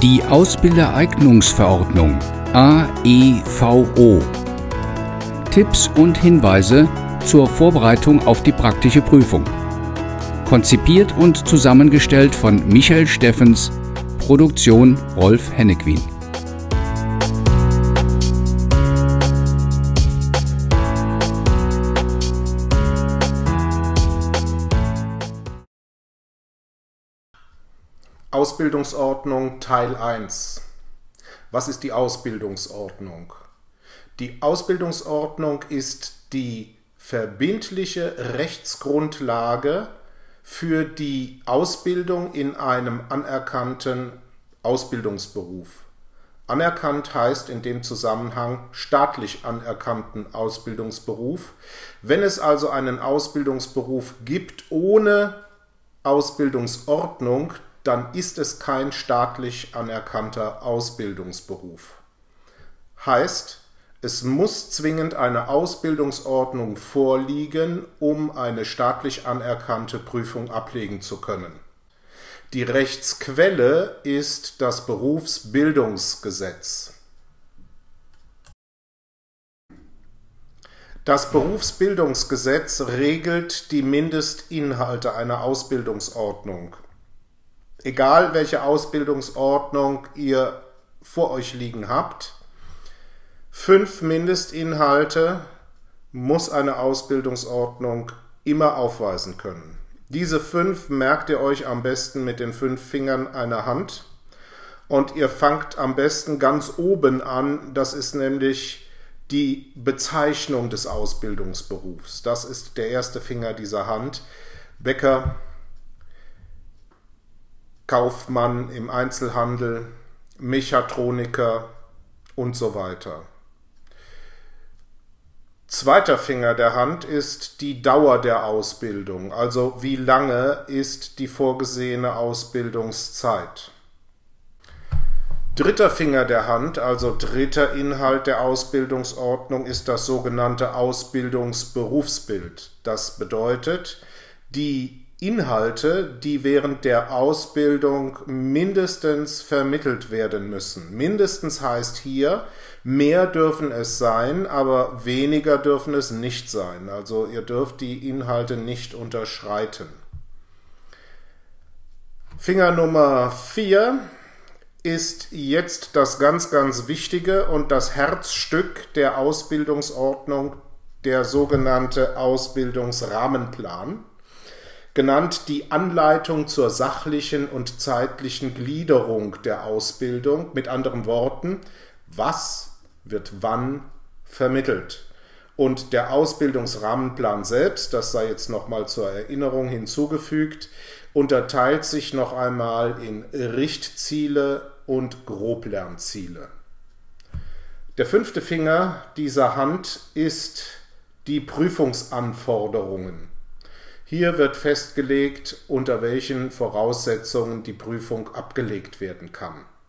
Die Ausbildereignungsverordnung AEVO. Tipps und Hinweise zur Vorbereitung auf die praktische Prüfung. Konzipiert und zusammengestellt von Michael Steffens, Produktion Rolf Hennequin. Ausbildungsordnung Teil 1. Was ist die Ausbildungsordnung? Die Ausbildungsordnung ist die verbindliche Rechtsgrundlage für die Ausbildung in einem anerkannten Ausbildungsberuf. Anerkannt heißt in dem Zusammenhang staatlich anerkannten Ausbildungsberuf. Wenn es also einen Ausbildungsberuf gibt ohne Ausbildungsordnung, dann ist es kein staatlich anerkannter Ausbildungsberuf. Heißt, es muss zwingend eine Ausbildungsordnung vorliegen, um eine staatlich anerkannte Prüfung ablegen zu können. Die Rechtsquelle ist das Berufsbildungsgesetz. Das Berufsbildungsgesetz regelt die Mindestinhalte einer Ausbildungsordnung. Egal, welche Ausbildungsordnung ihr vor euch liegen habt, 5 Mindestinhalte muss eine Ausbildungsordnung immer aufweisen können. Diese 5 merkt ihr euch am besten mit den 5 Fingern einer Hand und ihr fangt am besten ganz oben an. Das ist nämlich die Bezeichnung des Ausbildungsberufs. Das ist der erste Finger dieser Hand. Bäcker, Kaufmann im Einzelhandel, Mechatroniker und so weiter. Zweiter Finger der Hand ist die Dauer der Ausbildung, also wie lange ist die vorgesehene Ausbildungszeit. Dritter Finger der Hand, also dritter Inhalt der Ausbildungsordnung, ist das sogenannte Ausbildungsberufsbild. Das bedeutet, die Inhalte, die während der Ausbildung mindestens vermittelt werden müssen. Mindestens heißt hier, mehr dürfen es sein, aber weniger dürfen es nicht sein. Also ihr dürft die Inhalte nicht unterschreiten. Finger Nummer 4 ist jetzt das ganz Wichtige und das Herzstück der Ausbildungsordnung, der sogenannte Ausbildungsrahmenplan. Genannt die Anleitung zur sachlichen und zeitlichen Gliederung der Ausbildung. Mit anderen Worten, was wird wann vermittelt. Und der Ausbildungsrahmenplan selbst, das sei jetzt nochmal zur Erinnerung hinzugefügt, unterteilt sich noch einmal in Richtziele und Groblernziele. Der 5. Finger dieser Hand ist die Prüfungsanforderungen. Hier wird festgelegt, unter welchen Voraussetzungen die Prüfung abgelegt werden kann.